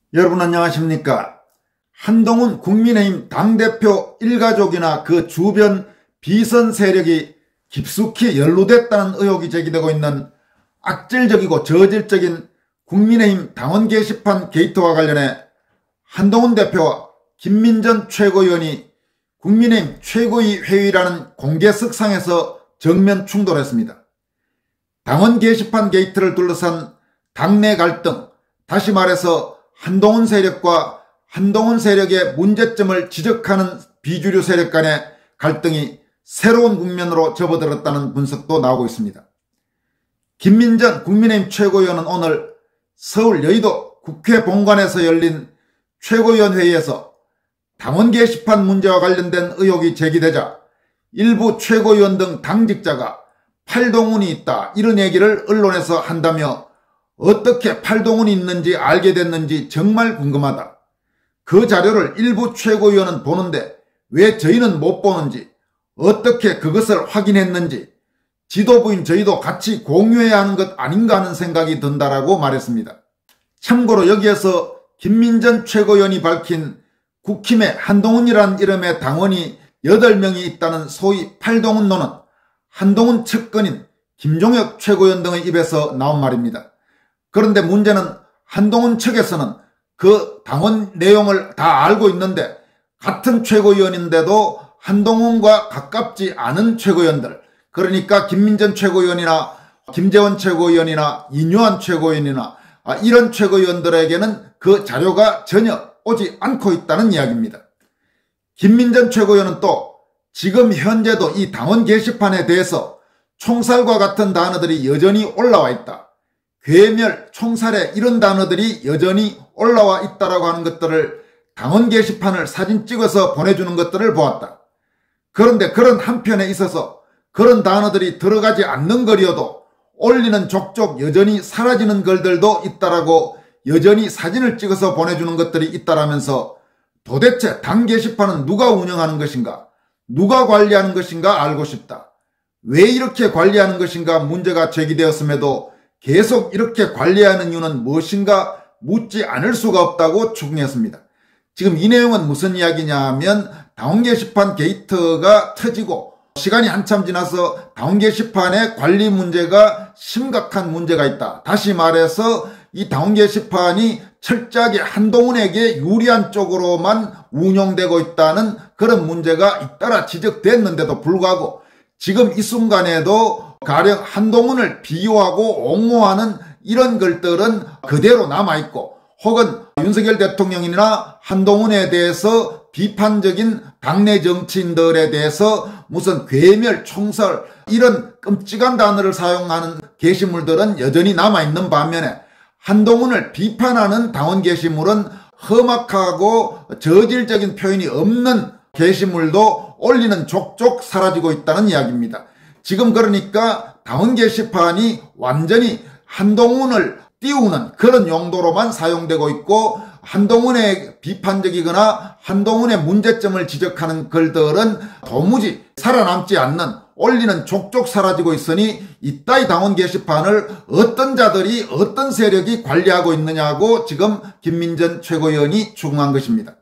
여러분 안녕하십니까? 한동훈 국민의힘 당대표 일가족이나 그 주변 비선 세력이 깊숙이 연루됐다는 의혹이 제기되고 있는 악질적이고 저질적인 국민의힘 당원 게시판 게이트와 관련해 한동훈 대표와 김민전 최고위원이 국민의힘 최고위 회의라는 공개석상에서 정면 충돌했습니다. 당원 게시판 게이트를 둘러싼 당내 갈등, 다시 말해서 한동훈 세력과 한동훈 세력의 문제점을 지적하는 비주류 세력 간의 갈등이 새로운 국면으로 접어들었다는 분석도 나오고 있습니다. 김민전 국민의힘 최고위원은 오늘 서울 여의도 국회 본관에서 열린 최고위원 회의에서 당원 게시판 문제와 관련된 의혹이 제기되자 일부 최고위원 등 당직자가 팔동훈이 있다 이런 얘기를 언론에서 한다며 어떻게 팔동훈이 있는지 알게 됐는지 정말 궁금하다. 그 자료를 일부 최고위원은 보는데 왜 저희는 못 보는지, 어떻게 그것을 확인했는지 지도부인 저희도 같이 공유해야 하는 것 아닌가 하는 생각이 든다라고 말했습니다. 참고로 여기에서 김민전 최고위원이 밝힌 국힘에 한동훈이라는 이름의 당원이 8명이 있다는 소위 팔동훈론은 한동훈 측근인 김종혁 최고위원 등의 입에서 나온 말입니다. 그런데 문제는 한동훈 측에서는 그 당원 내용을 다 알고 있는데 같은 최고위원인데도 한동훈과 가깝지 않은 최고위원들, 그러니까 김민전 최고위원이나 김재원 최고위원이나 이뇨한 최고위원이나 이런 최고위원들에게는 그 자료가 전혀 오지 않고 있다는 이야기입니다. 김민전 최고위원은 또 지금 현재도 이 당원 게시판에 대해서 총살과 같은 단어들이 여전히 올라와 있다, 괴멸, 총살에 이런 단어들이 여전히 올라와 있다라고 하는 것들을 당원 게시판을 사진 찍어서 보내주는 것들을 보았다. 그런데 그런 한편에 있어서 그런 단어들이 들어가지 않는 글이어도 올리는 족족 여전히 사라지는 글들도 있다라고 여전히 사진을 찍어서 보내주는 것들이 있다라면서 도대체 당 게시판은 누가 운영하는 것인가, 누가 관리하는 것인가 알고 싶다. 왜 이렇게 관리하는 것인가 문제가 제기되었음에도 계속 이렇게 관리하는 이유는 무엇인가 묻지 않을 수가 없다고 추궁했습니다. 지금 이 내용은 무슨 이야기냐 하면 당원 게시판 게이트가 터지고 시간이 한참 지나서 당원 게시판의 관리 문제가 심각한 문제가 있다. 다시 말해서 이 당원 게시판이 철저하게 한동훈에게 유리한 쪽으로만 운영되고 있다는 그런 문제가 잇따라 지적됐는데도 불구하고 지금 이 순간에도 가령 한동훈을 비호하고 옹호하는 이런 글들은 그대로 남아있고, 혹은 윤석열 대통령이나 한동훈에 대해서 비판적인 당내 정치인들에 대해서 무슨 괴멸, 총살 이런 끔찍한 단어를 사용하는 게시물들은 여전히 남아있는 반면에 한동훈을 비판하는 당원 게시물은 험악하고 저질적인 표현이 없는 게시물도 올리는 족족 사라지고 있다는 이야기입니다. 지금 그러니까 당원 게시판이 완전히 한동훈을 띄우는 그런 용도로만 사용되고 있고, 한동훈의 비판적이거나 한동훈의 문제점을 지적하는 글들은 도무지 살아남지 않는, 올리는 족족 사라지고 있으니 이따위 당원 게시판을 어떤 자들이 어떤 세력이 관리하고 있느냐고 지금 김민전 최고위원이 추궁한 것입니다.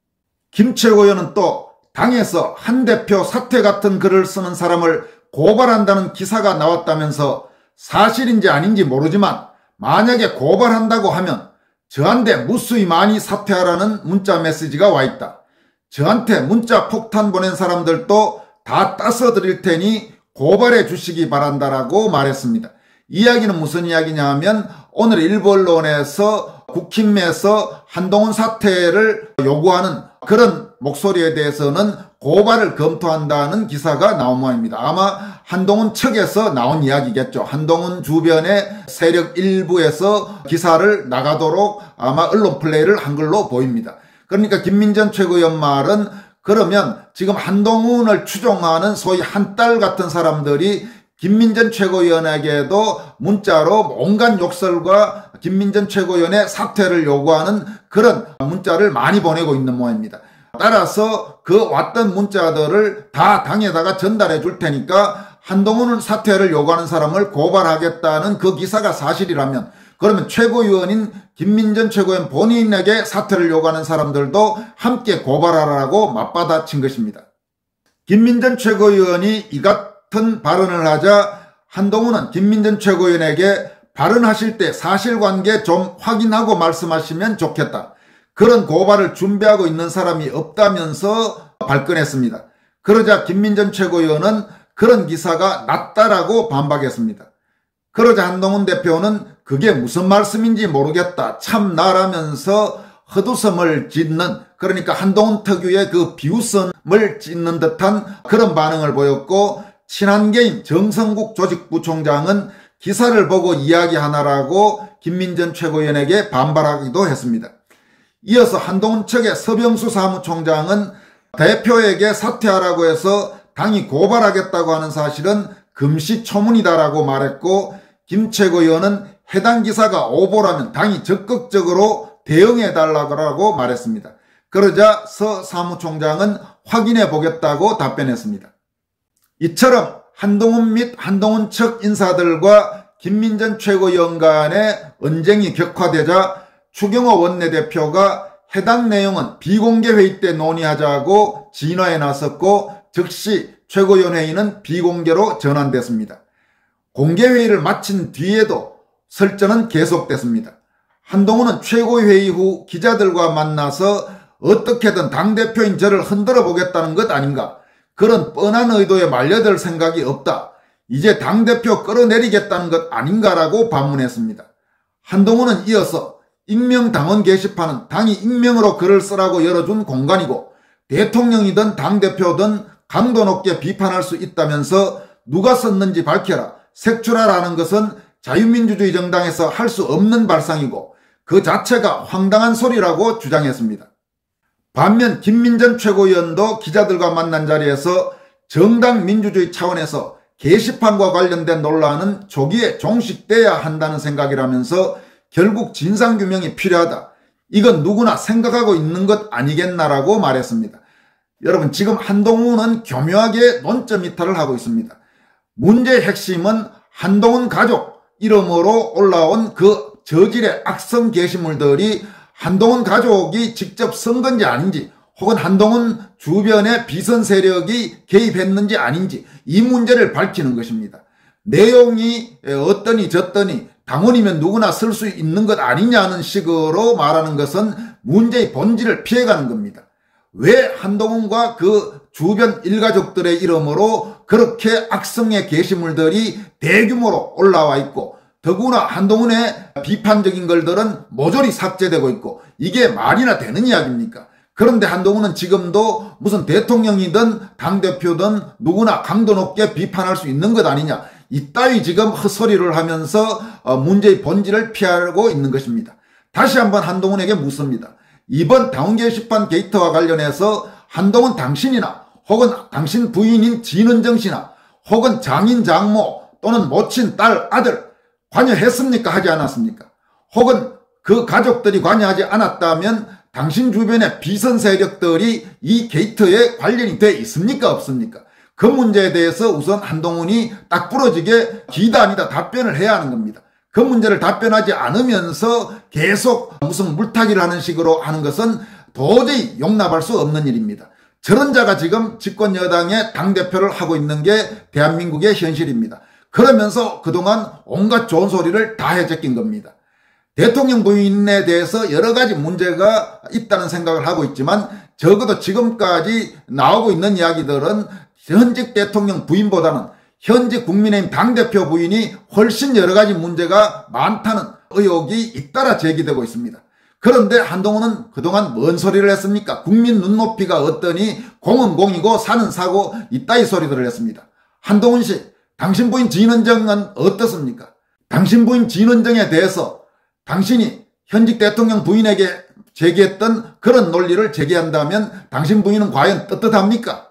김 최고위원은 또 당에서 한 대표 사퇴 같은 글을 쓰는 사람을 고발한다는 기사가 나왔다면서 사실인지 아닌지 모르지만 만약에 고발한다고 하면 저한테 무수히 많이 사퇴하라는 문자 메시지가 와 있다. 저한테 문자 폭탄 보낸 사람들도 다 따서 드릴 테니 고발해 주시기 바란다라고 말했습니다. 이야기는 무슨 이야기냐 하면 오늘 일부 언론에서 국힘에서 한동훈 사퇴를 요구하는 그런 목소리에 대해서는 고발을 검토한다는 기사가 나온 모양입니다. 아마 한동훈 측에서 나온 이야기겠죠. 한동훈 주변의 세력 일부에서 기사를 나가도록 아마 언론 플레이를 한 걸로 보입니다. 그러니까 김민전 최고위원 말은, 그러면 지금 한동훈을 추종하는 소위 한딸 같은 사람들이 김민전 최고위원에게도 문자로 온갖 욕설과 김민전 최고위원의 사퇴를 요구하는 그런 문자를 많이 보내고 있는 모양입니다. 따라서 그 왔던 문자들을 다 당에다가 전달해 줄 테니까 한동훈 사퇴를 요구하는 사람을 고발하겠다는 그 기사가 사실이라면 그러면 최고위원인 김민전 최고위원 본인에게 사퇴를 요구하는 사람들도 함께 고발하라고 맞받아친 것입니다. 김민전 최고위원이 이 같은 발언을 하자 한동훈은 김민전 최고위원에게 발언하실 때 사실관계 좀 확인하고 말씀하시면 좋겠다. 그런 고발을 준비하고 있는 사람이 없다면서 발끈했습니다. 그러자 김민전 최고위원은 그런 기사가 낫다라고 반박했습니다. 그러자 한동훈 대표는 그게 무슨 말씀인지 모르겠다. 참나라면서 헛웃음을 짓는, 그러니까 한동훈 특유의 그 비웃음을 짓는 듯한 그런 반응을 보였고, 친한계인 정성국 조직부총장은 기사를 보고 이야기하나라고 김민전 최고위원에게 반발하기도 했습니다. 이어서 한동훈 측의 서병수 사무총장은 대표에게 사퇴하라고 해서 당이 고발하겠다고 하는 사실은 금시초문이다라고 말했고, 김 최고위원은 해당 기사가 오보라면 당이 적극적으로 대응해달라고 말했습니다. 그러자 서 사무총장은 확인해 보겠다고 답변했습니다. 이처럼 한동훈 및 한동훈 측 인사들과 김민전 최고위원 간의 언쟁이 격화되자 추경호 원내대표가 해당 내용은 비공개 회의 때 논의하자고 진화에 나섰고, 즉시 최고위원회의는 비공개로 전환됐습니다. 공개회의를 마친 뒤에도 설전은 계속됐습니다. 한동훈은 최고회의 후 기자들과 만나서 어떻게든 당대표인 저를 흔들어 보겠다는 것 아닌가, 그런 뻔한 의도에 말려들 생각이 없다, 이제 당대표 끌어내리겠다는 것 아닌가라고 반문했습니다. 한동훈은 이어서 익명 당원 게시판은 당이 익명으로 글을 쓰라고 열어준 공간이고 대통령이든 당대표든 강도 높게 비판할 수 있다면서 누가 썼는지 밝혀라, 색출하라는 것은 자유민주주의 정당에서 할 수 없는 발상이고 그 자체가 황당한 소리라고 주장했습니다. 반면 김민전 최고위원도 기자들과 만난 자리에서 정당 민주주의 차원에서 게시판과 관련된 논란은 조기에 종식돼야 한다는 생각이라면서 결국 진상규명이 필요하다, 이건 누구나 생각하고 있는 것 아니겠나라고 말했습니다. 여러분, 지금 한동훈은 교묘하게 논점 이탈을 하고 있습니다. 문제의 핵심은 한동훈 가족 이름으로 올라온 그 저질의 악성 게시물들이 한동훈 가족이 직접 쓴 건지 아닌지, 혹은 한동훈 주변의 비선 세력이 개입했는지 아닌지, 이 문제를 밝히는 것입니다. 내용이 어떠니 저떠니 당원이면 누구나 쓸 수 있는 것 아니냐는 식으로 말하는 것은 문제의 본질을 피해가는 겁니다. 왜 한동훈과 그 주변 일가족들의 이름으로 그렇게 악성의 게시물들이 대규모로 올라와 있고, 더구나 한동훈의 비판적인 글들은 모조리 삭제되고 있고, 이게 말이나 되는 이야기입니까? 그런데 한동훈은 지금도 무슨 대통령이든 당대표든 누구나 강도 높게 비판할 수 있는 것 아니냐, 이따위 지금 헛소리를 하면서 문제의 본질을 피하고 있는 것입니다. 다시 한번 한동훈에게 묻습니다. 이번 당원 게시판 게이트와 관련해서 한동훈 당신이나 혹은 당신 부인인 진은정 씨나 혹은 장인 장모 또는 모친 딸 아들 관여했습니까? 하지 않았습니까? 혹은 그 가족들이 관여하지 않았다면 당신 주변의 비선 세력들이 이 게이트에 관련이 돼 있습니까? 없습니까? 그 문제에 대해서 우선 한동훈이 딱 부러지게 기다 아니다 답변을 해야 하는 겁니다. 그 문제를 답변하지 않으면서 계속 무슨 물타기를 하는 식으로 하는 것은 도저히 용납할 수 없는 일입니다. 저런 자가 지금 집권 여당의 당대표를 하고 있는 게 대한민국의 현실입니다. 그러면서 그동안 온갖 좋은 소리를 다 해제낀 겁니다. 대통령 부인에 대해서 여러 가지 문제가 있다는 생각을 하고 있지만, 적어도 지금까지 나오고 있는 이야기들은 현직 대통령 부인보다는 현직 국민의힘 당대표 부인이 훨씬 여러 가지 문제가 많다는 의혹이 잇따라 제기되고 있습니다. 그런데 한동훈은 그동안 뭔 소리를 했습니까? 국민 눈높이가 어떠니 공은 공이고 사는 사고 이따위 소리들을 했습니다. 한동훈 씨, 당신 부인 진은정은 어떻습니까? 당신 부인 진은정에 대해서 당신이 현직 대통령 부인에게 제기했던 그런 논리를 제기한다면 당신 부인은 과연 떳떳합니까?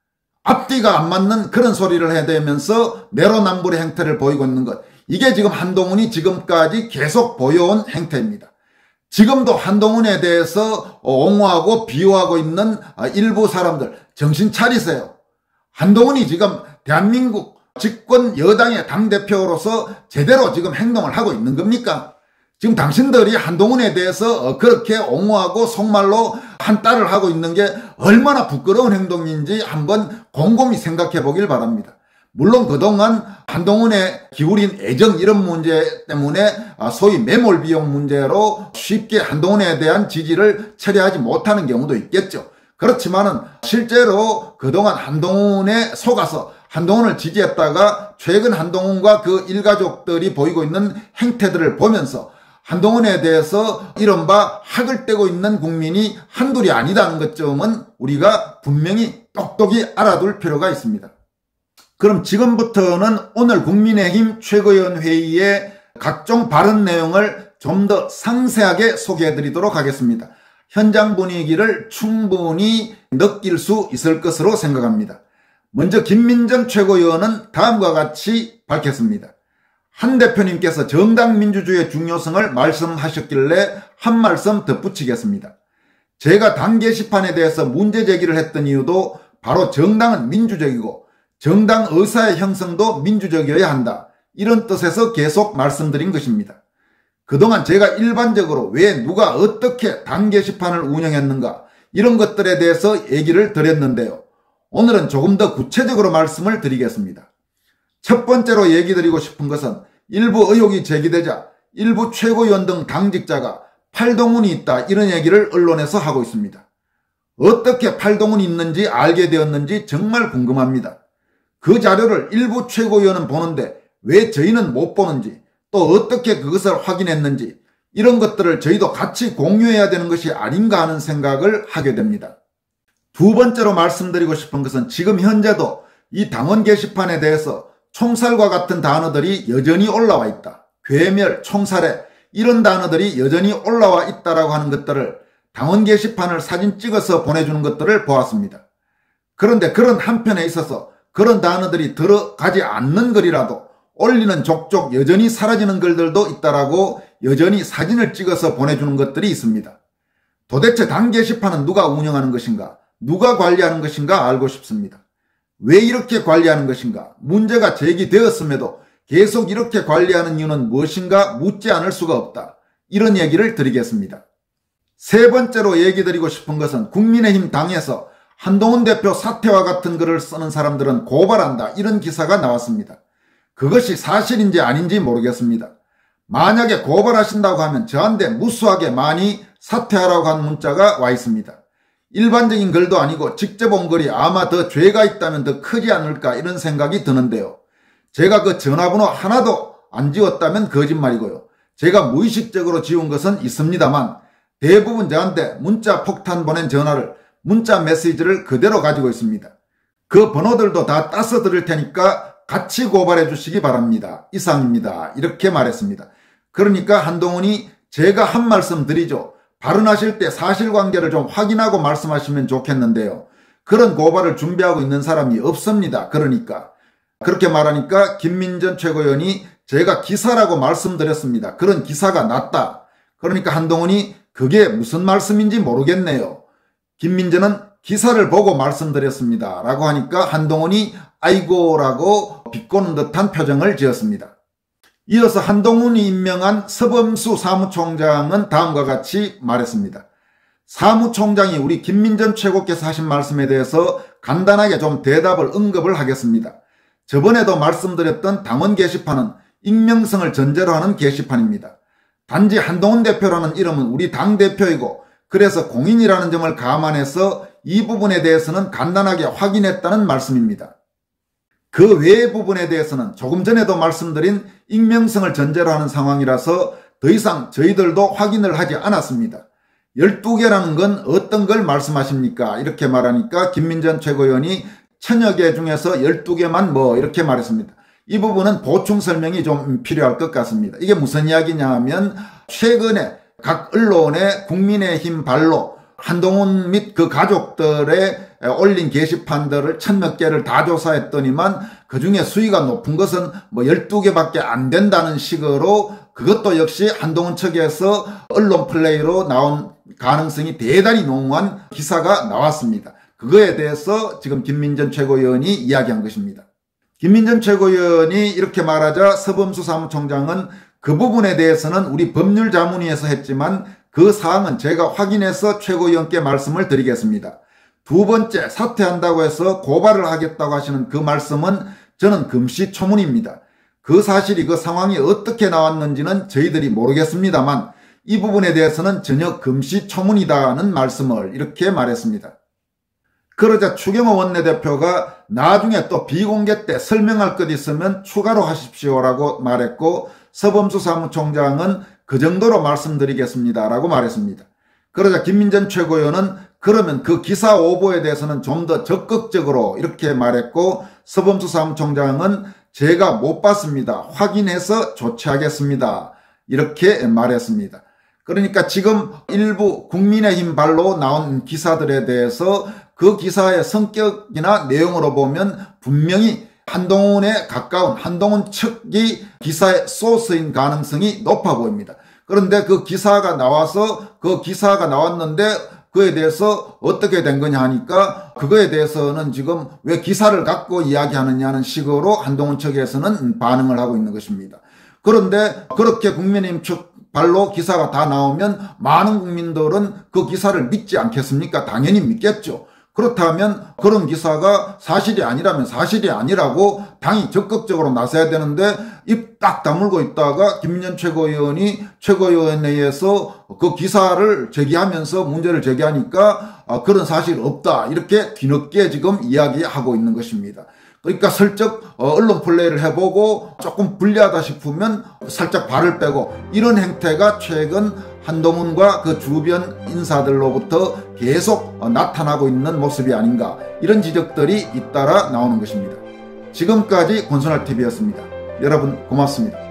앞뒤가 안 맞는 그런 소리를 해대면서 내로남불의 행태를 보이고 있는 것, 이게 지금 한동훈이 지금까지 계속 보여온 행태입니다. 지금도 한동훈에 대해서 옹호하고 비호하고 있는 일부 사람들 정신 차리세요. 한동훈이 지금 대한민국 집권 여당의 당대표로서 제대로 지금 행동을 하고 있는 겁니까? 지금 당신들이 한동훈에 대해서 그렇게 옹호하고 속말로 한따를 하고 있는 게 얼마나 부끄러운 행동인지 한번 곰곰이 생각해 보길 바랍니다. 물론 그동안 한동훈에 기울인 애정 이런 문제 때문에 소위 매몰 비용 문제로 쉽게 한동훈에 대한 지지를 처리하지 못하는 경우도 있겠죠. 그렇지만은 실제로 그동안 한동훈에 속아서 한동훈을 지지했다가 최근 한동훈과 그 일가족들이 보이고 있는 행태들을 보면서 한동훈에 대해서 이른바 학을 떼고 있는 국민이 한둘이 아니다는 것점은 우리가 분명히 똑똑히 알아둘 필요가 있습니다. 그럼 지금부터는 오늘 국민의힘 최고위원 회의의 각종 발언 내용을 좀 더 상세하게 소개해 드리도록 하겠습니다. 현장 분위기를 충분히 느낄 수 있을 것으로 생각합니다. 먼저 김민전 최고위원은 다음과 같이 밝혔습니다. 한 대표님께서 정당 민주주의의 중요성을 말씀하셨길래 한 말씀 덧붙이겠습니다. 제가 당 게시판에 대해서 문제 제기를 했던 이유도 바로 정당은 민주적이고 정당 의사의 형성도 민주적이어야 한다. 이런 뜻에서 계속 말씀드린 것입니다. 그동안 제가 일반적으로 왜 누가 어떻게 당 게시판을 운영했는가 이런 것들에 대해서 얘기를 드렸는데요. 오늘은 조금 더 구체적으로 말씀을 드리겠습니다. 첫 번째로 얘기 드리고 싶은 것은 일부 의혹이 제기되자 일부 최고위원 등 당직자가 팔동훈이 있다 이런 얘기를 언론에서 하고 있습니다. 어떻게 팔동훈이 있는지 알게 되었는지 정말 궁금합니다. 그 자료를 일부 최고위원은 보는데 왜 저희는 못 보는지 또 어떻게 그것을 확인했는지 이런 것들을 저희도 같이 공유해야 되는 것이 아닌가 하는 생각을 하게 됩니다. 두 번째로 말씀드리고 싶은 것은 지금 현재도 이 당원 게시판에 대해서 총살과 같은 단어들이 여전히 올라와 있다. 괴멸, 총살해 이런 단어들이 여전히 올라와 있다라고 하는 것들을 당원 게시판을 사진 찍어서 보내주는 것들을 보았습니다. 그런데 그런 한편에 있어서 그런 단어들이 들어가지 않는 글이라도 올리는 족족 여전히 사라지는 글들도 있다라고 여전히 사진을 찍어서 보내주는 것들이 있습니다. 도대체 당 게시판은 누가 운영하는 것인가? 누가 관리하는 것인가 알고 싶습니다. 왜 이렇게 관리하는 것인가? 문제가 제기되었음에도 계속 이렇게 관리하는 이유는 무엇인가 묻지 않을 수가 없다. 이런 얘기를 드리겠습니다. 세 번째로 얘기 드리고 싶은 것은 국민의힘 당에서 한동훈 대표 사퇴와 같은 글을 쓰는 사람들은 고발한다. 이런 기사가 나왔습니다. 그것이 사실인지 아닌지 모르겠습니다. 만약에 고발하신다고 하면 저한테 무수하게 많이 사퇴하라고 한 문자가 와 있습니다. 일반적인 글도 아니고 직접 온 글이 아마 더 죄가 있다면 더 크지 않을까 이런 생각이 드는데요. 제가 그 전화번호 하나도 안 지웠다면 거짓말이고요. 제가 무의식적으로 지운 것은 있습니다만 대부분 저한테 문자 폭탄 보낸 전화를 문자 메시지를 그대로 가지고 있습니다. 그 번호들도 다 따서 드릴 테니까 같이 고발해 주시기 바랍니다. 이상입니다. 이렇게 말했습니다. 그러니까 한동훈이 제가 한 말씀 드리죠. 발언하실 때 사실관계를 좀 확인하고 말씀하시면 좋겠는데요. 그런 고발을 준비하고 있는 사람이 없습니다. 그러니까 그렇게 말하니까 김민전 최고위원이 제가 기사라고 말씀드렸습니다. 그런 기사가 났다. 그러니까 한동훈이 그게 무슨 말씀인지 모르겠네요. 김민전은 기사를 보고 말씀드렸습니다. 라고 하니까 한동훈이 아이고라고 비꼬는 듯한 표정을 지었습니다. 이어서 한동훈이 임명한 서범수 사무총장은 다음과 같이 말했습니다. 사무총장이 우리 김민전 최고께서 하신 말씀에 대해서 간단하게 좀 대답을 언급을 하겠습니다. 저번에도 말씀드렸던 당원 게시판은 익명성을 전제로 하는 게시판입니다. 단지 한동훈 대표라는 이름은 우리 당대표이고 그래서 공인이라는 점을 감안해서 이 부분에 대해서는 간단하게 확인했다는 말씀입니다. 그 외의 부분에 대해서는 조금 전에도 말씀드린 익명성을 전제로 하는 상황이라서 더 이상 저희들도 확인을 하지 않았습니다. 12개라는 건 어떤 걸 말씀하십니까? 이렇게 말하니까 김민전 최고위원이 1000여 개 중에서 12개만 뭐 이렇게 말했습니다. 이 부분은 보충 설명이 좀 필요할 것 같습니다. 이게 무슨 이야기냐 하면 최근에 각 언론에 국민의힘 발로 한동훈 및 그 가족들의 올린 게시판들을 1000몇 개를 다 조사했더니만 그중에 수위가 높은 것은 뭐 12개밖에 안 된다는 식으로 그것도 역시 한동훈 측에서 언론 플레이로 나온 가능성이 대단히 농후한 기사가 나왔습니다. 그거에 대해서 지금 김민전 최고위원이 이야기한 것입니다. 김민전 최고위원이 이렇게 말하자 서범수 사무총장은 그 부분에 대해서는 우리 법률자문위에서 했지만 그 사항은 제가 확인해서 최고위원께 말씀을 드리겠습니다. 두 번째, 사퇴한다고 해서 고발을 하겠다고 하시는 그 말씀은 저는 금시초문입니다. 그 사실이 그 상황이 어떻게 나왔는지는 저희들이 모르겠습니다만 이 부분에 대해서는 전혀 금시초문이다는 말씀을 이렇게 말했습니다. 그러자 추경호 원내대표가 나중에 또 비공개 때 설명할 것 있으면 추가로 하십시오라고 말했고, 서범수 사무총장은 그 정도로 말씀드리겠습니다라고 말했습니다. 그러자 김민전 최고위원은 그러면 그 기사 오보에 대해서는 좀 더 적극적으로 이렇게 말했고, 서범수 사무총장은 제가 못 봤습니다. 확인해서 조치하겠습니다. 이렇게 말했습니다. 그러니까 지금 일부 국민의힘 발로 나온 기사들에 대해서 그 기사의 성격이나 내용으로 보면 분명히 한동훈에 가까운 한동훈 측이 기사의 소스인 가능성이 높아 보입니다. 그런데 그 기사가 나왔는데 그에 대해서 어떻게 된 거냐 하니까 그거에 대해서는 지금 왜 기사를 갖고 이야기하느냐는 식으로 한동훈 측에서는 반응을 하고 있는 것입니다. 그런데 그렇게 국민의힘 측 발로 기사가 다 나오면 많은 국민들은 그 기사를 믿지 않겠습니까? 당연히 믿겠죠. 그렇다면 그런 기사가 사실이 아니라면 사실이 아니라고 당이 적극적으로 나서야 되는데 입 딱 다물고 있다가 김민전 최고위원이 최고위원회에서 그 기사를 제기하면서 문제를 제기하니까 그런 사실 없다 이렇게 뒤늦게 지금 이야기하고 있는 것입니다. 그러니까 슬쩍 언론 플레이를 해보고 조금 불리하다 싶으면 살짝 발을 빼고 이런 행태가 최근 한동훈과 그 주변 인사들로부터 계속 나타나고 있는 모습이 아닌가, 이런 지적들이 잇따라 나오는 것입니다. 지금까지 권순할TV였습니다. 여러분 고맙습니다.